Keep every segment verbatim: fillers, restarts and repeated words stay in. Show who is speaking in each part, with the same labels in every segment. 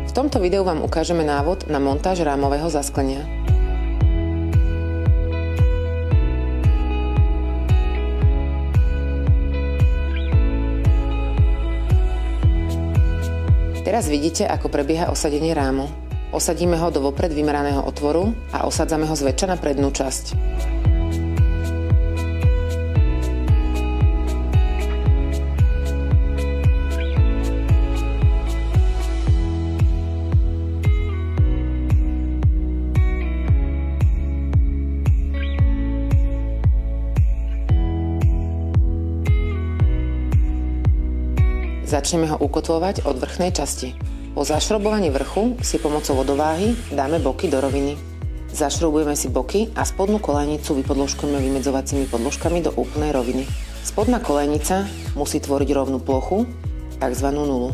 Speaker 1: V tomto videu vám ukážeme návod na montáž rámového zasklenia. Teraz vidíte, ako prebieha osadenie rámu. Osadíme ho do vopred vymeraného otvoru a osadzame ho zväčša na prednú časť. Začneme ho ukotvovať od vrchnej časti. Po zašrobovaní vrchu si pomocou vodováhy dáme boky do roviny. Zašrobujeme si boky a spodnú koľajnicu vypodložkujeme vymedzovacími podložkami do úplnej roviny. Spodná koľajnica musí tvoriť rovnú plochu, takzvanú nulu.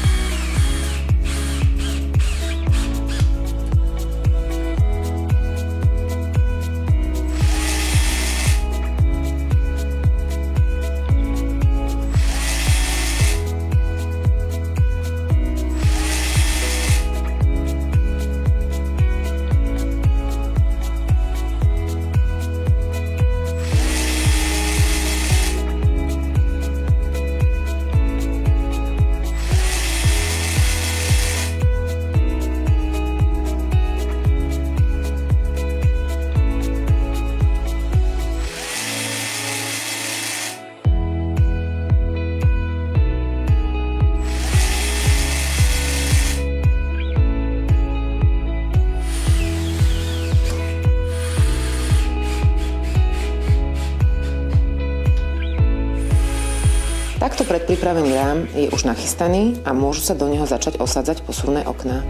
Speaker 1: Takto predpripravený rám je už nachystaný a môžu sa do neho začať osadzať posuvné okná.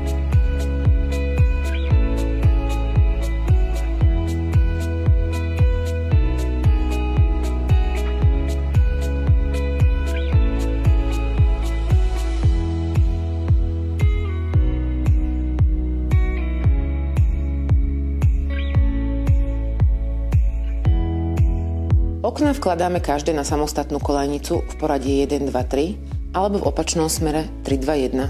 Speaker 1: Okná vkladáme každé na samostatnú koľajnicu v poradí jeden, dva, tri alebo v opačnom smere tri, dva, jeden.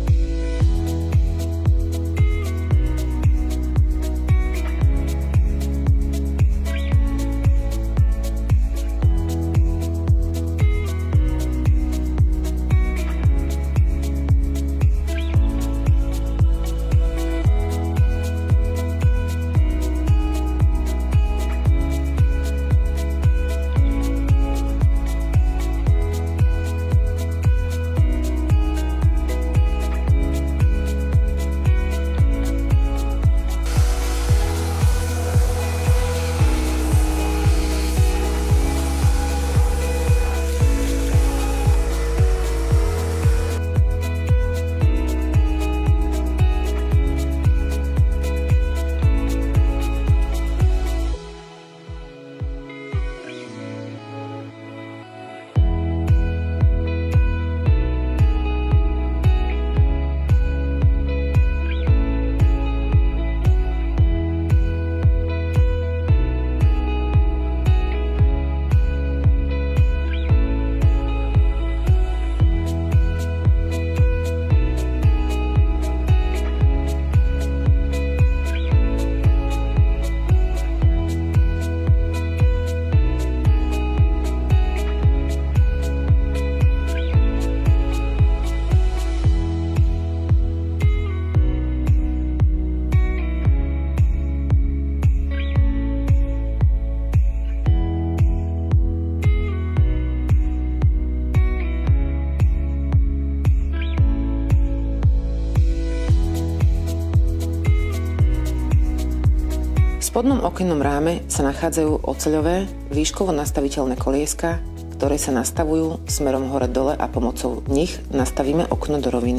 Speaker 1: V spodnom okennom ráme sa nachádzajú oceľové, výškovo nastaviteľné kolieska, ktoré sa nastavujú smerom hore-dole a pomocou nich nastavíme okno do roviny.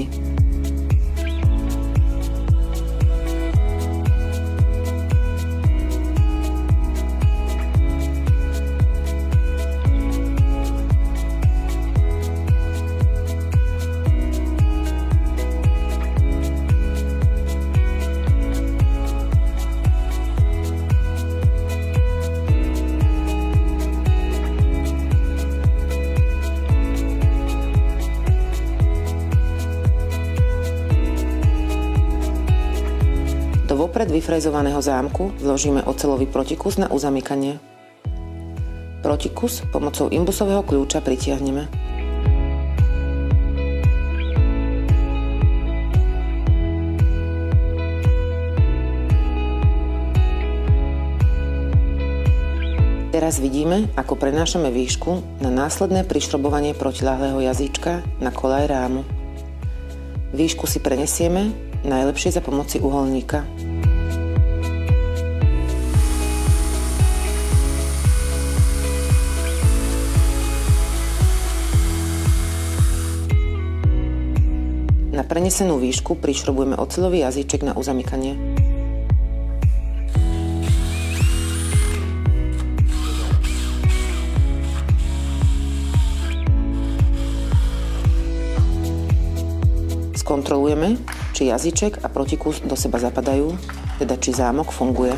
Speaker 1: vopred vyfrezovaného zámku vložíme oceľový protikus na uzamykanie. Protikus pomocou imbusového kľúča pritiahneme. Teraz vidíme, ako prenášame výšku na následné prišrobovanie protiľahlého jazyčka na koľaj rámu. Výšku si prenesieme najlepšie za pomoci uholníka. Na prenesenú výšku prišrobujeme oceľový jazyček na uzamykanie. Kontrolujeme, či jazyček a protikus do seba zapadajú, teda či zámok funguje.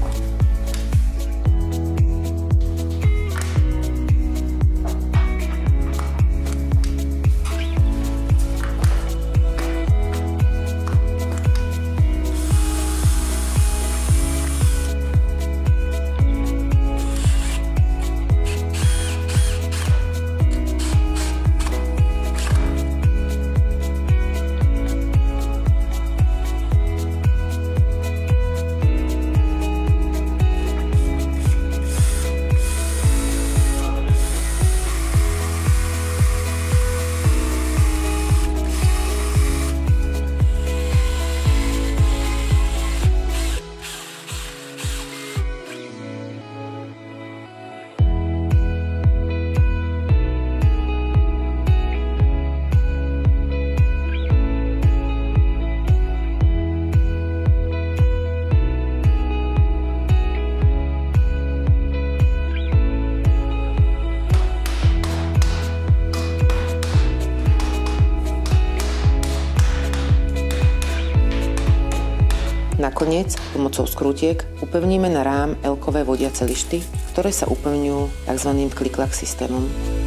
Speaker 1: Nakoniec, pomocou skrutiek, upevníme na rám elkové vodiace lišty, ktoré sa upevňujú tzv. Kliklak systémom.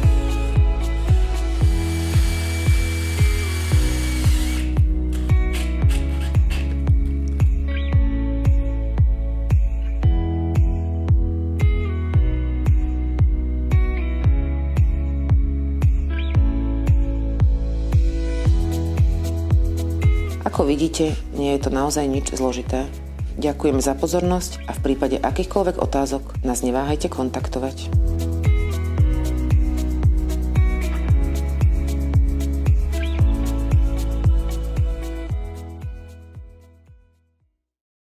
Speaker 1: Ako vidíte, nie je to naozaj nič zložité. Ďakujem za pozornosť a v prípade akýchkoľvek otázok nás neváhajte kontaktovať.